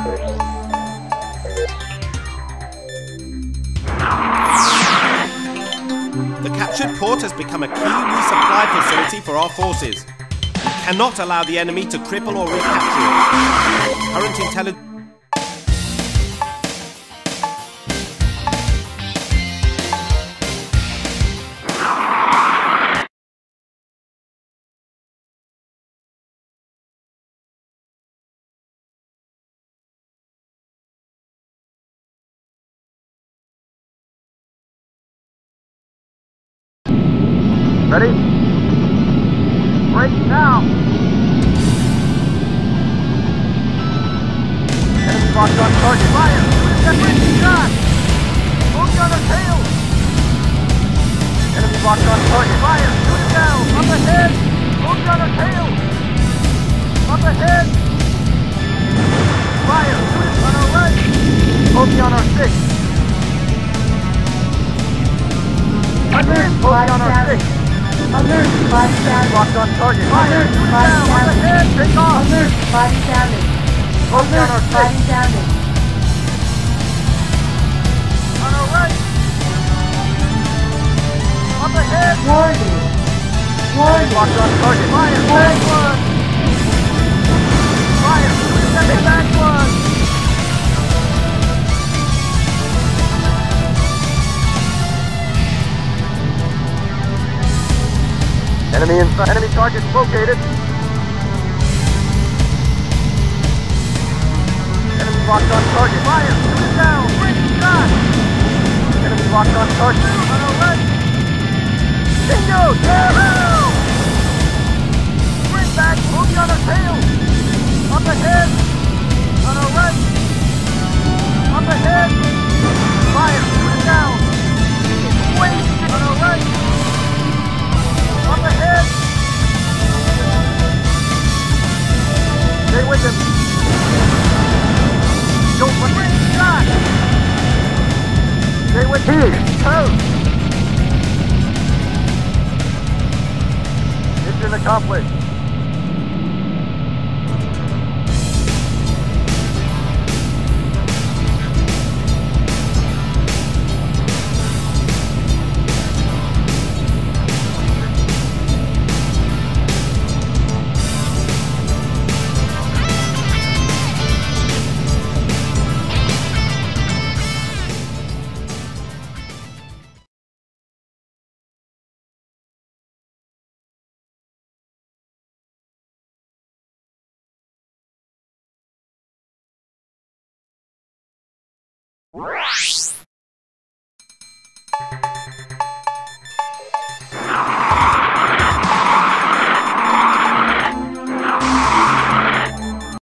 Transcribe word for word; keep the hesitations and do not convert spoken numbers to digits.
The captured port has become a key resupply facility for our forces. We cannot allow the enemy to cripple or recapture it. Current intelligence... Ready? Break now! Enemy locked on target. Fire! That breaking shot! Moving on our tail! Enemy locked on target. Fire! Shoot it down! Up ahead! Moving on our tail! Up ahead! Fire! Shoot it on our right! Moving on our six! Alert, Moving on our six! Alert, body damage. Locked on target. Fire! Alert, Shoot it body down! Up damage. ahead! Take off! Alert, body damage. Moving on our Alert, body six! damage. On our right! Up ahead! Warning. Warning. Locked on target. Fire! Back one! Fire! Second back one! Enemy inside. Enemy target located. Enemy locked on target. Fire! Shoot it down! Breaking shot! Enemy locked on target. On our right! Bingo! Yahoo! Bring back! Moving on our tail! Up ahead! On our right! Up ahead! Fire! Shoot it down! It's wasted! On our right! Up ahead! Stay with him! Don't let him shot! Stay with him! Toast! Mission accomplished! Right.